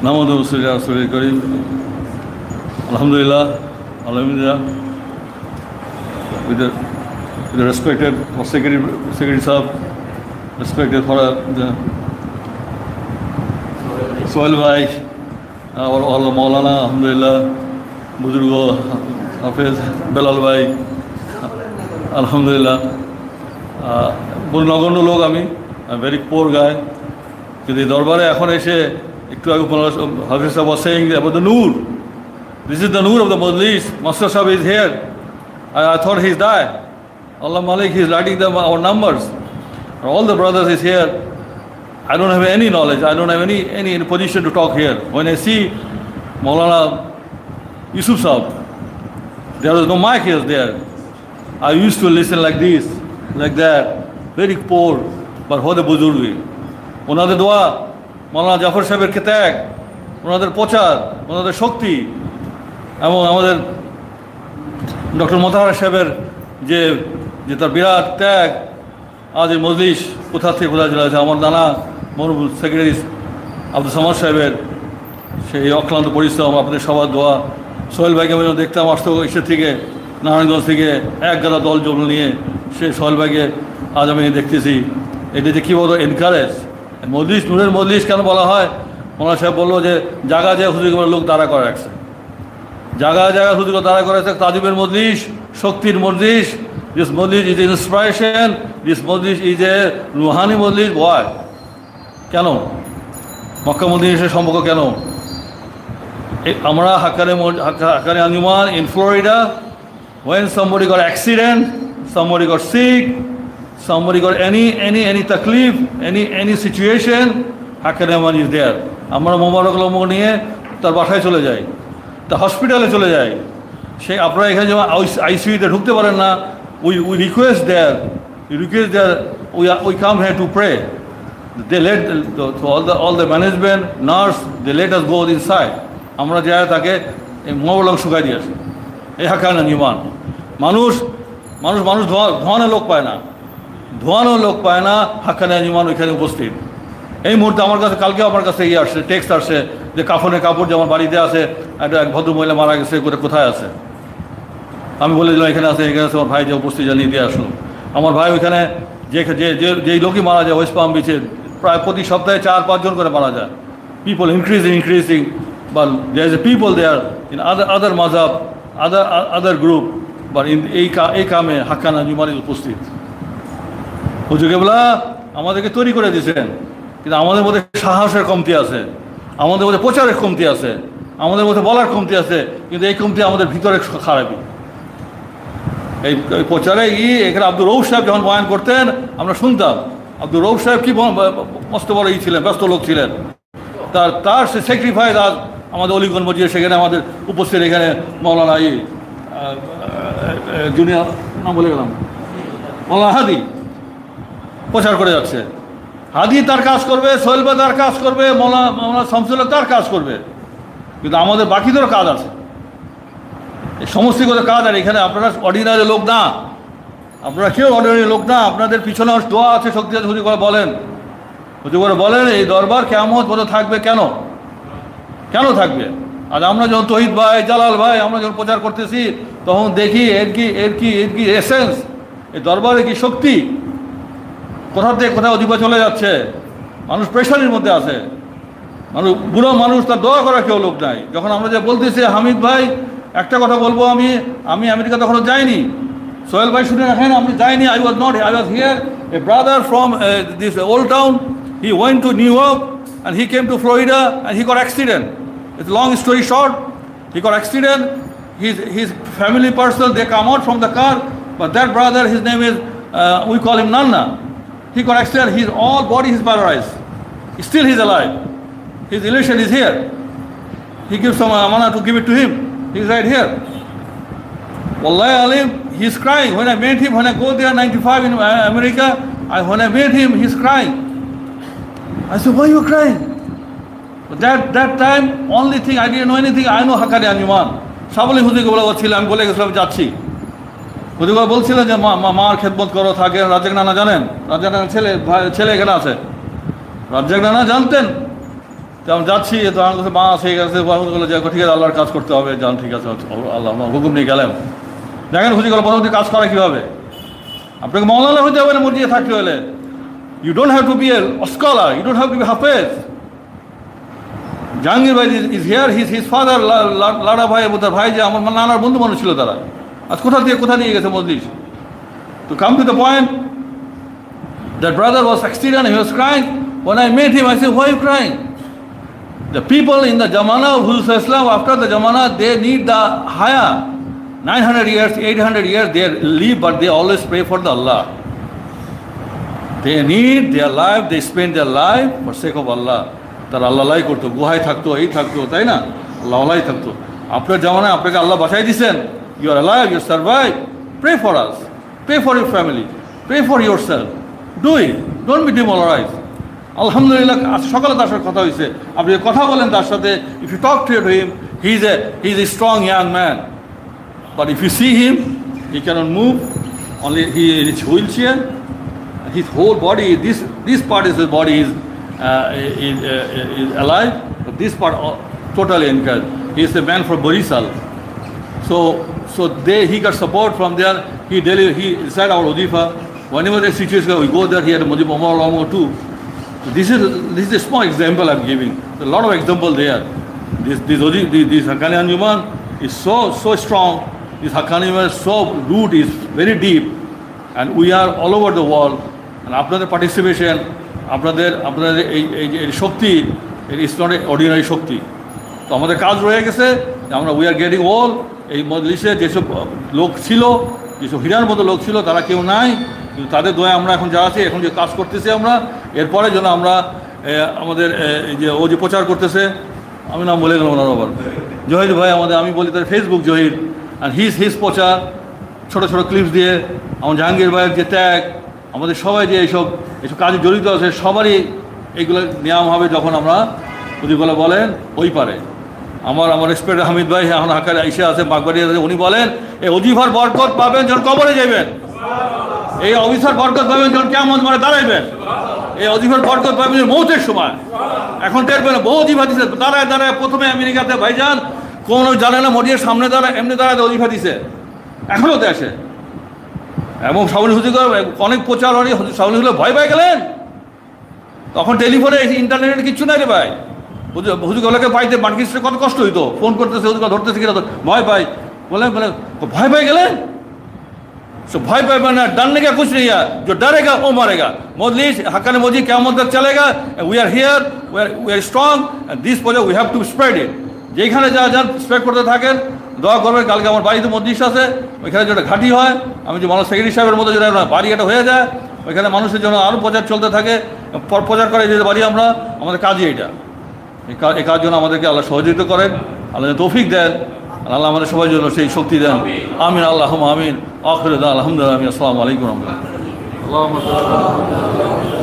নামাদু রাসূল করিম আলহামদুলিল্লাহ alhamdulillah with the respected secretary sahab, respected for the Sohail bhai, all Maulana alhamdulillah, Buzurgo Hafiz Belal bhai alhamdulillah, নগণ্য লোক আমি very poor গায় কিন্তু এই দরবারে এখন এসে একটু আগে হাফিজ সাহেব was saying about the Noor. This is the Noor of the Majlis. Master Sahib is here. I thought he's died. Allah Malik, he's writing them our numbers. All the brothers is here. I don't have any knowledge. I don't have any position to talk here. When I see Maulana Yusuf Sahib, there was no mic here there. I used to listen like this, like that. Very poor, but how the Buzurgi. ওনাদের দোয়া, মাওলানা জাফর সাহেবের ত্যাগ, ওনাদের প্রচার, ওনাদের শক্তি এবং আমাদের doctor Motahar সাহেবের যে তার বিরাট ত্যাগ, আজ এই মজলিস কোথা থেকে কোথায় চলে আছে, আমার নানা মরহুম সেক্রেটারি আব্দুল সামাদ সাহেবের সেই অক্লান্ত পরিশ্রম, আপনাদের সবার দোয়া। সোহেল ভাইকে আমি দেখতাম আসতো ঈশ্বর থেকে নারায়ণগঞ্জ থেকে এক গাদা দল জল নিয়ে, সেই সোহেল ভাইকে আজ আমি দেখতেছি। এটা যে কী বলতো এনকারেজ মজলিস, নূরের মজলিস কেন বলা হয়? মোলানা সাহেব বললো যে জায়গা জায়গা হুজুর লোক দাঁড়া করে রাখছে, জায়গা জায়গা হুজুর দাঁড়া করে রাখছে। তাজিবের মজলিস, শক্তির মজলিস, দিস মজলিস ইজ ইন্সপিরেশন, দিস মজলিস ইজ এ রুহানি মজলিস। বয় কেন মক্কা মদিনার সম্পর্ক কেন? আমরা Haqqani Anjuman in Florida, when somebody got accident, somebody got sick, somebody got any taklif, any situation, Haqqani Aman is there. আমরা মোবারক লম্ব নিয়ে তার বাসায় চলে যাই, তা হসপিটালে চলে যাই। সেই আপনারা এখানে যেমন আইসিইউতে ঢুকতে পারেন না, we request there, we come here to pray. They let all the management, nurse, they let us go inside. আমরা যাই তাকে মোবারক শুকাই দিয়ে আসি। এই হাক্কানি আঞ্জুমান। মানুষ ধোয়ানো লোক পায় না, হাক্কানি আঞ্জুমান ওইখানে উপস্থিত। এই মুহূর্তে আমার কাছে কালকেও আমার কাছে আসছে, টেক্সট আসছে যে কাফনের কাপড় যেমন বাড়িতে আছে, এক ভদ্র মহিলা মারা গেছে, কোথায় আছে? আমি বলে দিলাম এখানে আছে, আমার ভাই যে উপস্থিত জানিয়ে দিয়ে আসলো। আমার ভাই ওইখানে যেই লোকই মারা যায় ওয়েস্ট পাম বিচে প্রায় প্রতি সপ্তাহে 4-5 জন করে মারা যায়। People increasing, but there is a people there in other mazhab, other group, but in এই কামে হাক্কানি আঞ্জুমান উপস্থিত। হুজুর কেবলা আমাদেরকে তৈরি করে দিয়েছেন, কিন্তু আমাদের মধ্যে সাহসের কমতি আছে, আমাদের মধ্যে প্রচারের কমতি আছে, আমাদের মধ্যে বলার কমতি আছে, কিন্তু এই কমতি আমাদের ভিতরে খারাপই। এই প্রচারে এখানে আব্দুর রউফ সাহেব যখন বয়ান করতেন আমরা শুনতাম। আব্দুর রউফ সাহেব কি মস্ত বড় ছিলেন, ব্যস্ত লোক ছিলেন। তার সে স্যাক্রিফাইস আজ আমাদের অলিগঞ্জ মসজিদে, সেখানে আমাদের উপস্থিত এখানে মৌলানা জুনিয়র নাম বলে গেলাম, মৌলানা হাদি প্রচার করে যাচ্ছে। হাদি তার কাজ করবে, সোহেল ভাই তার কাজ করবে, মৌলানা শামসুল্লাহ তার কাজ করবে, কিন্তু আমাদের বাকিদেরও কাজ আছে। এই সমষ্টিগত কাজ। আর এখানে আপনারা অর্ডিনারি লোক না, আপনারা কেউ অর্ডিনারি লোক না, আপনাদের পিছনে দোয়া আছে, শক্তি আছে। হুজুর করে বলেন এই দরবার কিয়ামত পর্যন্ত থাকবে। কেন থাকবে? আর আমরা যখন তহিদ ভাই, জালাল ভাই আমরা যখন প্রচার করতেছি তখন দেখি এর কি এসেন্স, এই দরবারে কি শক্তি, কোথা থেকে কোথায় অধিপা চলে যাচ্ছে। মানুষ প্রেশারের মধ্যে আছে, বুড়ো মানুষ, তার দোয়া করার কেউ লোক নাই। যখন আমরা যে বলতেছি হামিদ ভাই, একটা কথা বলবো, আমি আমেরিকা তখনও যাইনি। সোহেল ভাই শুনে রাখেন, আমি যাইনি। I was here. A brother from this old town, he went to New York and he came to Florida and he got accident. It's a long story short. He got accident. His family person, they come out from the car, but that brother, his name is, we call him Nanna. He got accident. His all body is paralyzed. Still he's alive. His relation is here. He gives some amana to give it to him. He's right here. Wallahi alim, he's crying. When I met him, when I go there 95 in America, when I met him, he's crying. I said, why are you crying? But that time, only thing, I didn't know anything. I know Haqqani Anjuman. Sabali হুজুরকে বলেছিলাম, আমি বলে গেছিলাম যাচ্ছি। হুজুর বলছিলেন যে মার খেদমত করো, থাকে। রাজ্জাক নানা জানেন? রাজ্জাক নানা ছেলে এখানে আছে। রাজ্জাক নানা জানতেন তো আমি যাচ্ছি, তো আমার কাছে মা হয়ে গেছে, বললো যে ঠিক আছে আল্লাহর কাজ করতে হবে, যান ঠিক আছে, আল্লাহ হুকুম নিয়ে গেলাম। দেখেন হুজুর গেল প্রথমত কাজ করা কীভাবে। আপনাকে মৌলানা হইতে হবে না মসজিদে থাকতে হলে। You don't have to be a scholar, you don't have to be হাফেজ। জাহাঙ্গীর ভাই ইজ হিয়ার, হিজ ফাদার, লাড়া ভাই এবং তার ভাই যে আমার নানার বন্ধু মানুষ ছিল, তারা আজ কোথা নিয়ে গেছে মজলিস। To come to the point, that brother was 16 and he was crying. When I met him, I said, why are you crying? The people in the Jamana of Islam, after the Jamana, they need the higher. 900 years, 800 years, they live, but they always pray for the Allah. They need their life, they spend their life for sake of Allah. তারা আল্লাহ করতো, গুহায় থাকতো, এই থাকতো, তাই না, আল্লাহ থাকতো। আপনার জামানায় আপনাকে আল্লাহ বাঁচাই দিচ্ছেন, you are alive, you survive, pray for us, pray for your family, pray for yourself, do it, don't be demoralize. আলহামদুলিল্লাহ সকালে তার সাথে কথা হয়েছে, আপনি কথা বলেন তার সাথে, if you talk to him, he is a strong young man, but if you see him, he can't move, only he in his wheelchair, his whole body, this part is his body is alive, but this part totally encouraged. He is a man from Barisal, so he got support from there. He decided our Udifa. Whenever the situation we go there, he had a Mujib Omar Lamo too. So this is a small example I'm giving. There's a lot of example there. This Haqqani Anjuman is so strong. This Haqqani Anjuman so root is very deep, and we are all over the world. And আপনাদের participation, আপনাদের এই শক্তি, it's not a ordinary শক্তি। তো আমাদের কাজ রয়ে গেছে, আমরা উই আর গেটিং অল। এই মজলিসে যেসব লোক ছিল, যেসব হীরার মতো লোক ছিল, তারা কেউ নাই, কিন্তু তাদের দয়া আমরা এখন যা আছি, এখন যে কাজ করতেছি আমরা, এরপরে যেন আমরা আমাদের ও যে প্রচার করতেছে, আমি নাম বলে গেলাম ওনার আবার, জহির ভাই আমাদের, আমি বলি তার ফেসবুক জহির, অ্যান্ড হিজ প্রচার, ছোটো ছোটো ক্লিপস দিয়ে, আমার জাহাঙ্গীর ভাইয়ের যে ত্যাগ, আমাদের সবাই যে এইসব কাজে জড়িত আছে, সবারই এইগুলো নিয়ম হবে যখন আমরা যদি বলেন ওই পারে। আমার রেসপেক্ট হামিদ ভাই এখন হাকার এসে আছে, বাগবাড়ি আছে, উনি বলেন এই অজিফার বরকত পাবেন যখন কবরে যাবেন, এই অজিফার বরকত পাবেন যখন কেমন মানে দাঁড়াইবেন, এই অজিফার বরকত পাবেন মৌতের সময়। এখন দেখবেন বহু অজিফা দিচ্ছে, দাঁড়ায় প্রথমে আমেরিকাতে ভাইজান কোনো জানে না, মরিয়ার সামনে দাঁড়ায়, এমনি দাঁড়ায় অজিফা দিছে, এখনও দেশে। এবং সাউল হুজুর অনেক প্রচার হয়, সাউল হুজুর ভয় পেয়ে গেলেন, তখন টেলিফোনে ইন্টারনেট কিচ্ছু নাই রে ভাই, হুজুরগুলোকে পাইতে মার্কিস্টে কত কষ্ট হইতো, ফোন করতেছে হুজুর ধরতেছে কিনা, ভয় পাই বলে ভয় পেয়ে গেলেন। सो भय पाए ना, डरने का कुछ नहीं है, जो डरेगा वो मरेगा। मजलिस हक्कानी मस्जिद क़यामत तक चलेगा, we are here, we are strong, and this project we have to spread it. যেখানে যা যান স্প্রেড করতে থাকেন, দোয়া করবেন। কালকে আমার বাড়িতে মসজিদ আছে, ওইখানে যেটা ঘাঁটি হয়, আমি যে মানুষ সেক্রেটারি সাহেবের মতো যেটা বাড়ি এটা হয়ে যায়, ওইখানে মানুষের জন্য আরও প্রচার চলতে থাকে, প্রচার করে যে বাড়ি আমরা, আমাদের কাজই এইটা। এই কাজ জন্য আমাদেরকে আল্লাহ সহযোগিতা করেন, আল্লাহ তৌফিক দেন, আল্লাহ আমাদের সবার জন্য সেই শক্তি দেন। আমিন, আল্লাহুম্মা আমিন। আখিরু দাওয়ানা আলহামদুলিল্লাহ। আসসালামু আলাইকুম ওয়া রাহমাতুল্লাহ।